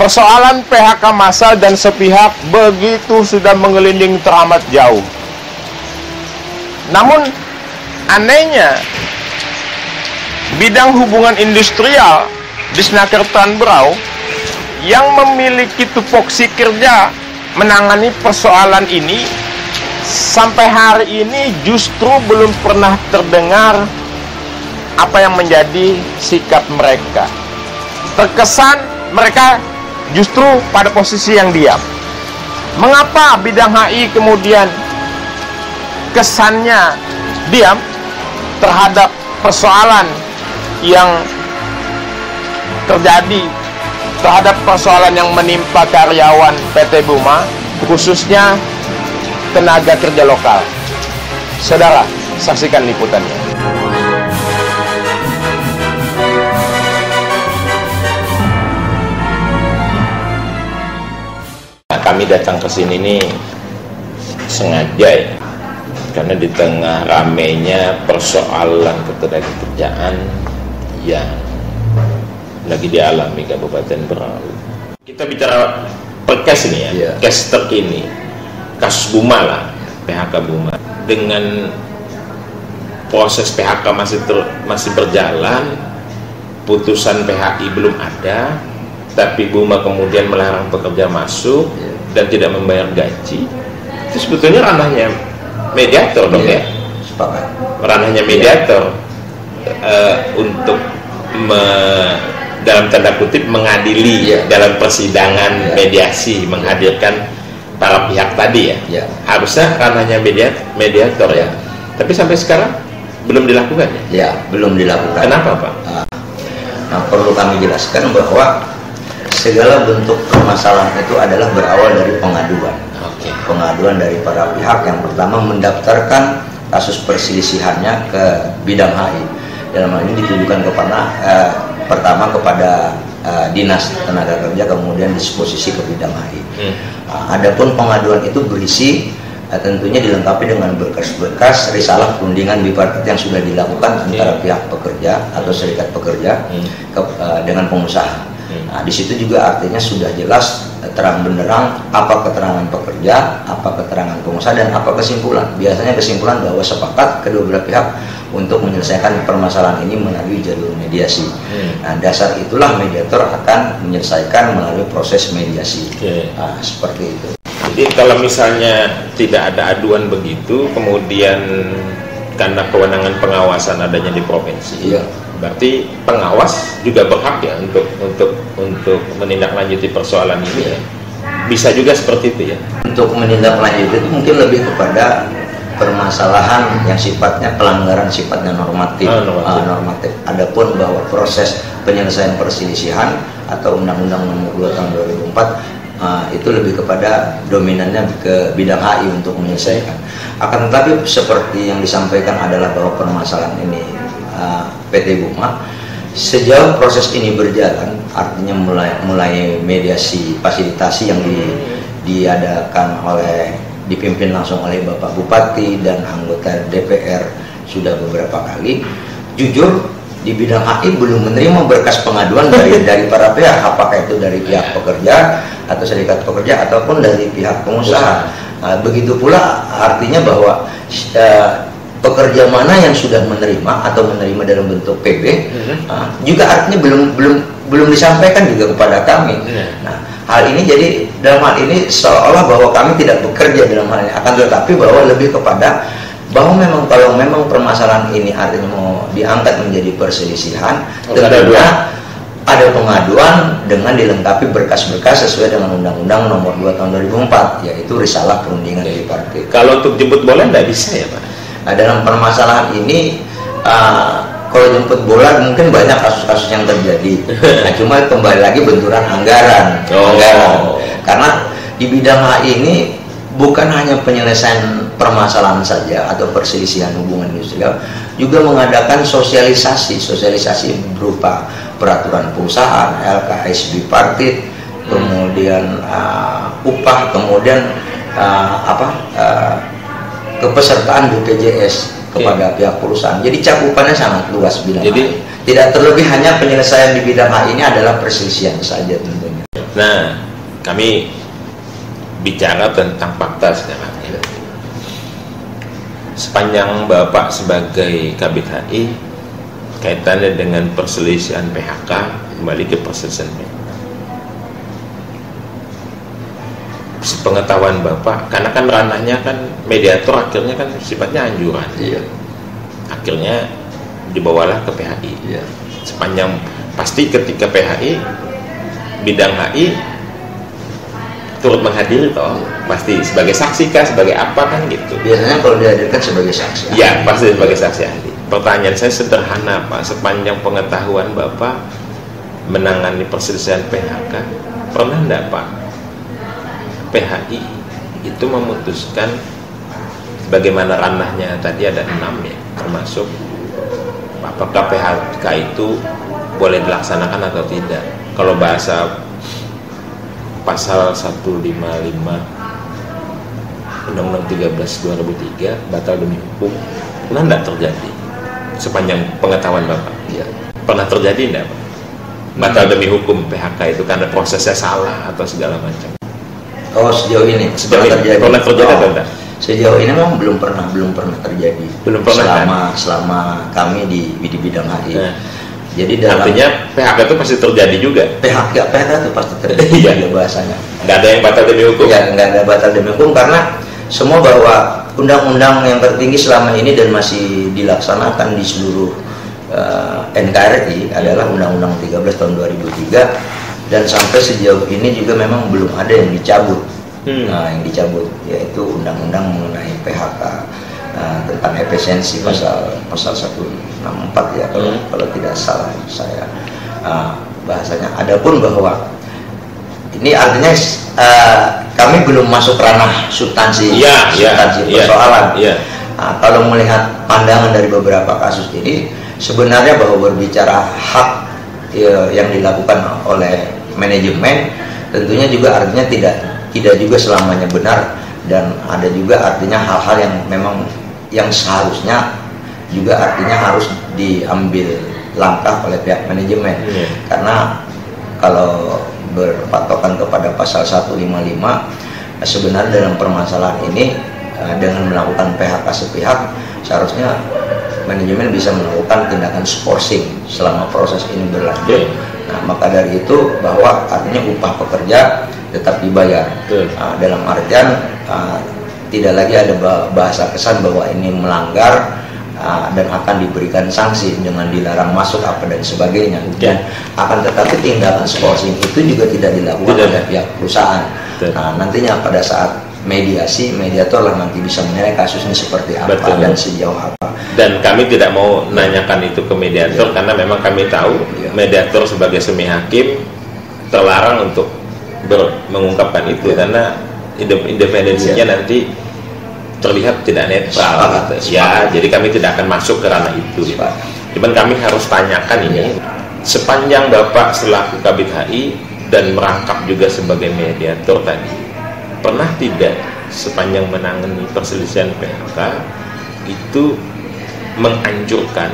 persoalan PHK massal dan sepihak begitu sudah menggelinding teramat jauh. Namun anehnya bidang hubungan industrial Disnaker Tanberau yang memiliki tupoksi kerja menangani persoalan ini sampai hari ini justru belum pernah terdengar apa yang menjadi sikap mereka. Terkesan mereka justru pada posisi yang diam. Mengapa bidang HI kemudian kesannya diam terhadap persoalan yang terjadi, terhadap persoalan yang menimpa karyawan PT Buma, khususnya tenaga kerja lokal? Saudara, saksikan liputannya. Kami datang ke sini nih sengaja ya, karena di tengah ramainya persoalan ketenagakerjaan yang lagi dialami Kabupaten Berau. Kita bicara perkes ini ya, kes terkini, kasus Buma lah, PHK Buma. Dengan proses PHK masih berjalan, putusan PHI belum ada, tapi Buma kemudian melarang pekerja masuk dan tidak membayar gaji. Itu sebetulnya ranahnya mediator dong ya. Sepakat. Ranahnya mediator untuk dalam tanda kutip mengadili dalam persidangan mediasi, menghadirkan para pihak tadi ya. Harusnya ranahnya mediator ya. Tapi sampai sekarang belum dilakukan ya? Ya, belum dilakukan. Kenapa Pak? Nah, perlu kami jelaskan bahwa segala bentuk permasalahan itu adalah berawal dari pengaduan. Pengaduan dari para pihak yang pertama mendaftarkan kasus perselisihannya ke bidang HI. Dalam hal ini ditujukan pertama kepada Dinas Tenaga Kerja, kemudian disposisi ke bidang HI. Adapun pengaduan itu berisi tentunya dilengkapi dengan berkas-berkas risalah perundingan bipartit yang sudah dilakukan antara pihak pekerja atau serikat pekerja dengan pengusaha. Nah, di situ juga artinya sudah jelas terang benderang apa keterangan pekerja, apa keterangan pengusaha, dan apa kesimpulan. Biasanya kesimpulan bahwa sepakat kedua belah pihak untuk menyelesaikan permasalahan ini melalui jalur mediasi. Nah, dasar itulah mediator akan menyelesaikan melalui proses mediasi. Nah, seperti itu. Jadi kalau misalnya tidak ada aduan begitu, kemudian karena kewenangan pengawasan adanya di provinsi, berarti pengawas juga berhak ya untuk menindaklanjuti persoalan ini ya. Bisa juga seperti itu ya. Untuk menindaklanjuti itu mungkin lebih kepada permasalahan yang sifatnya pelanggaran sifatnya normatif. Normatif. Adapun bahwa proses penyelesaian perselisihan atau Undang-Undang Nomor 2 Tahun 2004 itu lebih kepada dominannya ke bidang HI untuk menyelesaikan. Akan tetapi seperti yang disampaikan adalah bahwa permasalahan ini PT Buma sejauh proses ini berjalan, artinya mulai mediasi fasilitasi yang diadakan dipimpin langsung oleh Bapak Bupati dan anggota DPR sudah beberapa kali. Jujur di bidang HI belum menerima berkas pengaduan dari para pihak, apakah itu dari pihak pekerja atau serikat pekerja ataupun dari pihak pengusaha. Begitu pula artinya bahwa pekerja mana yang sudah menerima atau menerima dalam bentuk PB juga artinya belum disampaikan juga kepada kami. Nah, hal ini jadi dalam hal ini seolah bahwa kami tidak bekerja dalam hal ini, akan tetapi bahwa lebih kepada bahwa kalau memang permasalahan ini artinya mau diangkat menjadi perselisihan, tentunya ada pengaduan dengan dilengkapi berkas-berkas sesuai dengan Undang-Undang Nomor 2 Tahun 2004, yaitu risalah perundingan bipartit. Kalau untuk jemput bola tidak bisa ya Pak? Nah, dalam permasalahan ini kalau jemput bola mungkin banyak kasus-kasus yang terjadi. Nah, cuma kembali lagi benturan anggaran. Karena di bidang HI ini bukan hanya penyelesaian permasalahan saja atau perselisihan hubungan industrial, juga mengadakan sosialisasi berupa peraturan perusahaan, LKS bipartit, kemudian upah, kemudian kepesertaan BPJS kepada pihak perusahaan. Jadi cakupannya sangat luas bidang HI. Tidak terlebih hanya penyelesaian di bidang HI ini adalah perselisihan saja tentunya. Nah, kami bicara tentang fakta sekarang ya. Sepanjang Bapak sebagai Kabid HI kaitannya dengan perselisihan PHK, kembali ke perselisihan PHK. Sepengetahuan Bapak, karena kan ranahnya kan mediator, akhirnya kan sifatnya anjuran. Iya. Akhirnya dibawalah ke PHI. Iya. Sepanjang pasti ketika PHI bidang HI turut menghadiri toh, pasti sebagai saksi kah, sebagai apa kan gitu. Biasanya kalau dihadirkan sebagai saksi. Ya, pasti sebagai saksi ahli. Pertanyaan saya sederhana Pak, sepanjang pengetahuan Bapak menangani perselisihan PHK, pernah enggak Pak PHI itu memutuskan bagaimana ranahnya tadi ada 6 ya, termasuk apakah PHK itu boleh dilaksanakan atau tidak. Kalau bahasa pasal 155 Undang-Undang 13 2003 batal demi hukum, pernah enggak terjadi sepanjang pengetahuan Bapak? Iya. Pernah terjadi enggak Pak? Batal demi hukum PHK itu karena prosesnya salah atau segala macam. Oh, sejauh ini pernah terjadi atau enggak? Sejauh ini memang belum pernah terjadi. Belum pernah selama kami di bidang HI. Nah, jadi artinya PHK itu pasti terjadi juga. PHK itu pasti terjadi. Iya, bahasanya. Nggak ada yang batal demi hukum. Ya, nggak ada batal demi hukum karena semua bahwa undang-undang yang tertinggi selama ini dan masih dilaksanakan di seluruh NKRI adalah Undang-Undang 13 tahun 2003, dan sampai sejauh ini juga memang belum ada yang dicabut. Nah, yang dicabut yaitu undang-undang mengenai PHK tentang efisiensi pasal 164 ya kalau tidak salah saya bahasanya. Adapun bahwa ini artinya kami belum masuk ranah substansi persoalan. Kalau melihat pandangan dari beberapa kasus ini, sebenarnya bahwa berbicara hak yang dilakukan oleh manajemen tentunya juga artinya tidak juga selamanya benar, dan ada juga artinya hal-hal yang memang yang seharusnya juga artinya harus diambil langkah oleh pihak manajemen. Karena kalau berpatokan kepada pasal 155, sebenarnya dalam permasalahan ini dengan melakukan PHK sepihak seharusnya manajemen bisa melakukan tindakan skorsing selama proses ini berlanjut. Nah, maka dari itu bahwa artinya upah pekerja tetap dibayar. Dalam artian tidak lagi ada bahasa kesan bahwa ini melanggar dan akan diberikan sanksi dengan dilarang masuk apa dan sebagainya. Dan akan tetapi tindakan skorsing itu juga tidak dilakukan oleh pihak perusahaan. Nah, nantinya pada saat mediasi, mediator lah nanti bisa menilai kasusnya seperti apa dan sejauh apa. Dan kami tidak mau nanyakan itu ke mediator karena memang kami tahu mediator sebagai semi hakim terlarang untuk mengungkapkan itu karena independensinya nanti terlihat tidak netral. Jadi kami tidak akan masuk ke ranah itu. Cuman kami harus tanyakan ini, sepanjang Bapak selaku Kabid HI dan merangkap juga sebagai mediator tadi, pernah tidak sepanjang menangani perselisihan PHK itu menganjurkan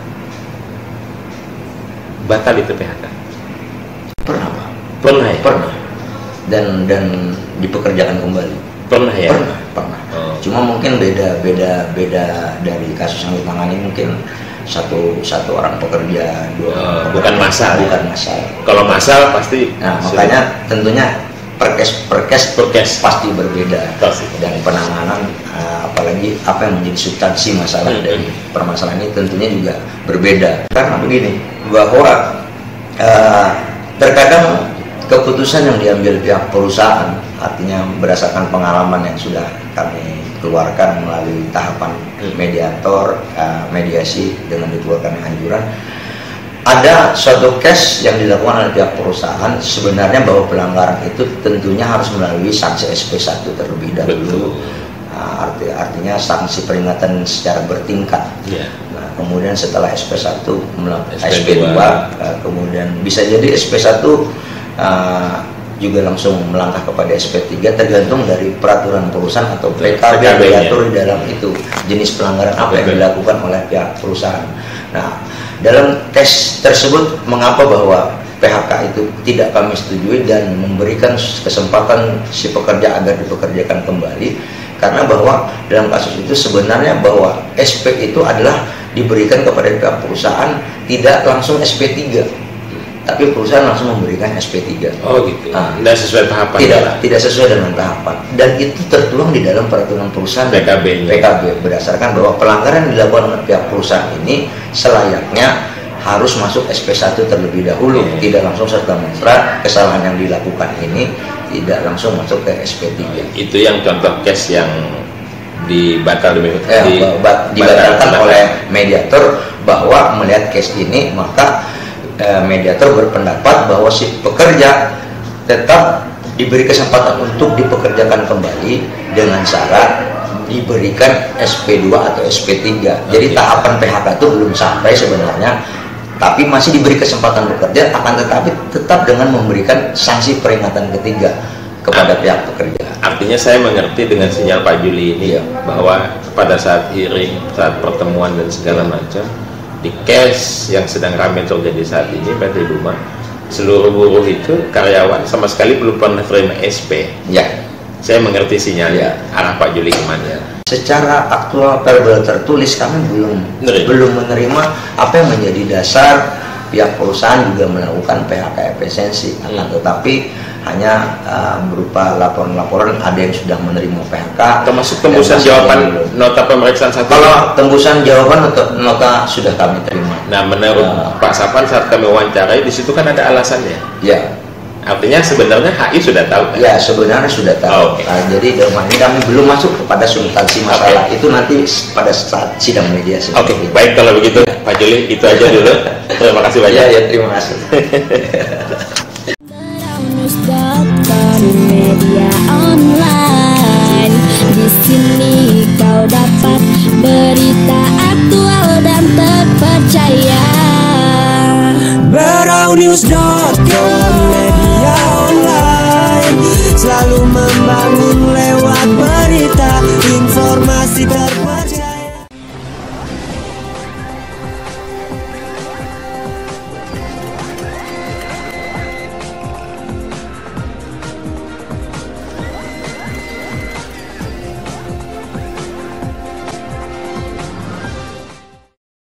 batal itu PHK? Pernah Pak. Pernah ya? Pernah. Dan dipekerjakan kembali. Pernah ya? Pernah. Cuma mungkin beda dari kasus yang ditangani, mungkin satu orang pekerja, bukan massal. Kalau massal pasti. Nah, makanya tentunya perkes pasti berbeda. Dan penanganan apalagi apa yang menjadi substansi masalah dari permasalahan ini tentunya juga berbeda. Karena begini, bahwa terkadang keputusan yang diambil pihak perusahaan, artinya berdasarkan pengalaman yang sudah kami keluarkan melalui tahapan mediator, mediasi dengan dikeluarkan anjuran, ada suatu case yang dilakukan oleh pihak perusahaan sebenarnya bahwa pelanggaran itu tentunya harus melalui sanksi SP1 terlebih dahulu. Artinya sanksi peringatan secara bertingkat. Nah, kemudian setelah SP1 SP2, kemudian bisa jadi SP1 juga langsung melangkah kepada SP3 tergantung dari peraturan perusahaan atau PKB yang diatur di dalam itu jenis pelanggaran apa yang dilakukan oleh pihak perusahaan. Nah, dalam tes tersebut mengapa bahwa PHK itu tidak kami setujui dan memberikan kesempatan si pekerja agar dipekerjakan kembali, karena bahwa dalam kasus itu sebenarnya bahwa SP itu adalah diberikan kepada pihak perusahaan, tidak langsung SP3, tapi perusahaan langsung memberikan SP3. Oh gitu. Tidak sesuai tahapan. Tidak sesuai dengan tahapan. Dan itu tertuang di dalam peraturan perusahaan PKB berdasarkan bahwa pelanggaran yang dilakukan oleh pihak perusahaan ini selayaknya harus masuk SP1 terlebih dahulu, tidak langsung serta-merta kesalahan yang dilakukan ini tidak langsung masuk ke SP3. Itu yang contoh case yang dibatalkan oleh mediator, bahwa melihat case ini maka mediator berpendapat bahwa si pekerja tetap diberi kesempatan untuk dipekerjakan kembali dengan syarat diberikan SP2 atau SP3. Jadi tahapan PHK itu belum sampai sebenarnya, tapi masih diberi kesempatan bekerja, akan tetapi tetap dengan memberikan sanksi peringatan ketiga kepada pihak pekerja. Artinya saya mengerti dengan sinyal Pak Juli ini bahwa pada saat hearing, saat pertemuan dan segala macam, di case yang sedang ramai terjadi saat ini PT Buma, seluruh buruh itu karyawan sama sekali belum pernah terima SP. Ya, saya mengerti sinyalnya. Arah Pak Juli kemana? Secara aktual verbal tertulis kami belum menerima apa yang menjadi dasar pihak perusahaan juga melakukan PHK efisiensi. Tetapi hanya berupa laporan-laporan ada yang sudah menerima PHK. Termasuk tembusan jawaban nota pemeriksaan satu. Kalau tembusan jawaban nota sudah kami terima. Nah, menurut Pak Sapan saat kami wawancarai di situ kan ada alasannya. Ya. Artinya sebenarnya HI sudah tahu kan? Ya, sebenarnya sudah tahu. Nah, jadi dalam hal ini kami belum masuk kepada substansi masalah. Itu nanti pada saat sidang mediasi. Baik kalau begitu Pak Juli, itu aja dulu. Terima kasih banyak. Ya, terima kasih. Media online, di sini kau dapat berita aktual dan terpercaya. Beraunews.com, media online, selalu membangun lewat berita, informasi